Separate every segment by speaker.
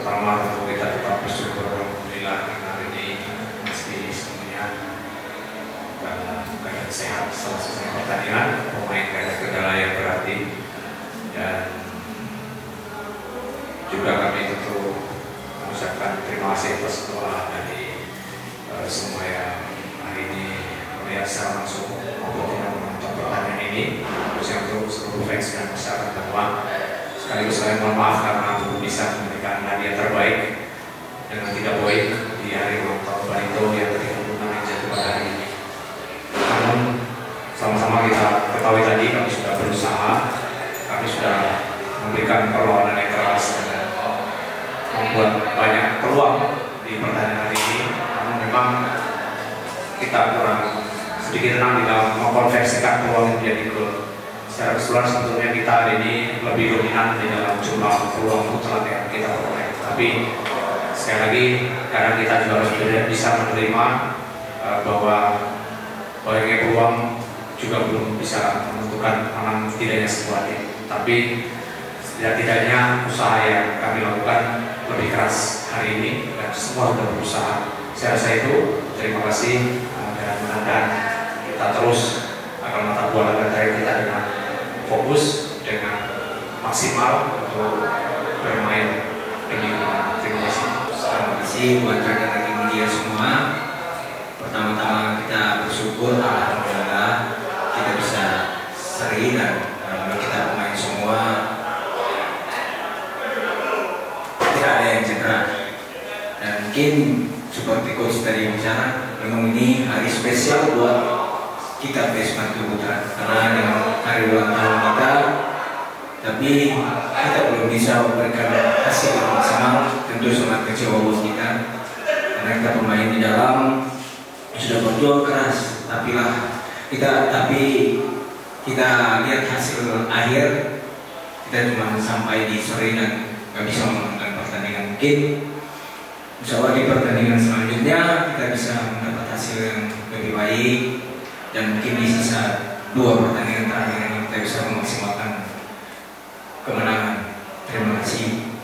Speaker 1: pertama tentu kita tetap bersyukur alhamdulillah hari ini masih semuanya dalam keadaan sehat setelah selesai pertandingan, pemain tidak ada kendala yang berarti, dan juga kami tentu mengucapkan terima kasih atas doa dari semua yang hari ini melihat secara langsung maupun tidak menonton pertandingan ini, khususnya untuk seluruh fans dan masyarakat Banyuwangi. Sekaligus saya mohon maaf karena belum bisa memberikan hadiah terbaik dengan tidak baik di hari ulang tahun Barito yang ke-36 yang jatuh pada hari ini. Namun sama-sama kita ketahui tadi kami sudah berusaha, kami sudah memberikan perlawanan yang keras dan membuat banyak peluang di pertandingan hari ini. Namun memang kita kurang sedikit tenang di dalam mengkonversikan peluang menjadi gol. Secara keseluruhan sebetulnya kita hari ini lebih dominan di dalam jumlah peluang mutlak yang kita peroleh. Tapi sekali lagi kadang kita juga harus bisa menerima bahwa banyaknya peluang juga belum bisa menentukan menang tidaknya sebuah tim. Tapi setidak-tidaknya usaha yang kami lakukan lebih keras hari ini dan semua sudah berusaha. Saya rasa itu terima kasih dan mudah-mudahan kita terus akan mata bola dari kita dengan fokus dengan maksimal untuk bermain demi menang. Terima kasih.
Speaker 2: Terima kasih buat rekan-rekan media semua. Pertama-tama kita bersyukur alhamdulillah kita bisa seri dan kita pemain semua tidak ada yang cedera. Dan mungkin seperti coach tadi bicara, memang ini hari spesial buat kita PSM Maluku Putra karena dengan hari ulang tahun kita, tapi kita belum bisa memberikan hasil yang maksimal. Tentu sangat kecewa buat kita karena kita pemain di dalam sudah berjuang keras, tapi kita lihat hasil akhir kita cuma sampai di sore dan nggak bisa memenangkan pertandingan. Mungkin insya Allah di pertandingan selanjutnya kita bisa mendapat hasil yang lebih baik. Dan mungkin di sisa 2 pertandingan terakhir ini kita bisa memaksimalkan kemenangan. Terima kasih.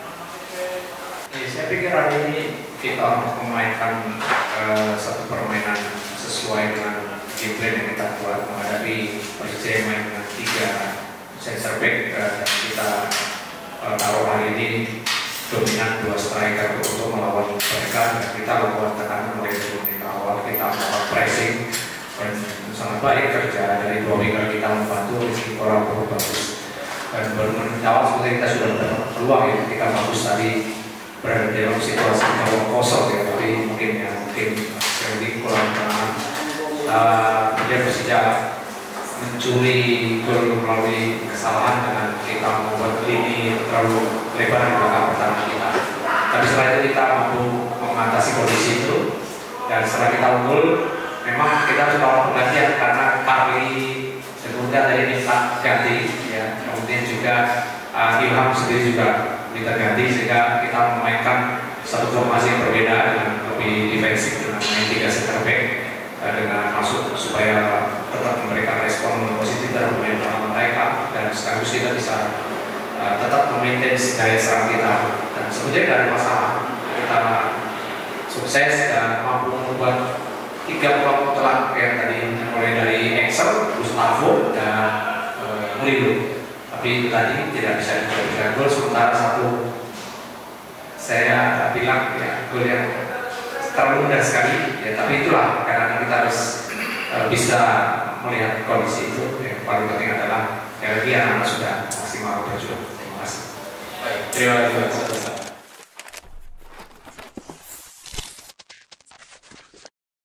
Speaker 1: Saya pikir hari ini kita memainkan satu permainan sesuai dengan game plan yang kita buat menghadapi Persija yang main dengan 3 center back dan kita taruh hari ini dominan 2 striker untuk melawan mereka, dan kita lakukan tekanan mulai dari menit awal, kita melakukan pressing dan sangat baik kerja dari 2 winger kita membantu Rizky Koral bagus, dan baru menit awal seperti kita sudah mendapat peluang ya, kita bagus tadi berada dalam situasi gawang kosong ya, tapi mungkin jadi kurang tenang. Kemudian Persija mencuri gol melalui kesalahan dengan kita membuat lini terlalu lebar di belakang pertahanan kita. Tapi setelah itu kita mampu mengatasi kondisi itu, dan setelah kita unggul memang kita harus melakukan penggantian karena Carly sebelumnya tadi minta ganti ya, kemudian juga Ilham sendiri juga minta ganti, sehingga kita memainkan satu formasi yang berbeda dengan lebih defensif dengan main 3 center back dengan maksud supaya tetap memberikan respon positif dalam bermain pertahanan mereka, dan sekaligus kita bisa tetap memaintain daya serang kita, dan sebetulnya tidak ada masalah. Kita sukses dan mampu membuat 3 peluang mutlak yang tadi mulai dari Excel, Gustavo dan Melilu. Tapi itu tadi tidak bisa dijadikan gol, sementara satu saya bilang ya gol yang terlalu mudah sekali ya, tapi itulah karena kita harus bisa melihat kondisi itu. Yang paling penting adalah yang lagi anak sudah maksimal berjuang. Terima kasih.
Speaker 3: Baik, terima kasih.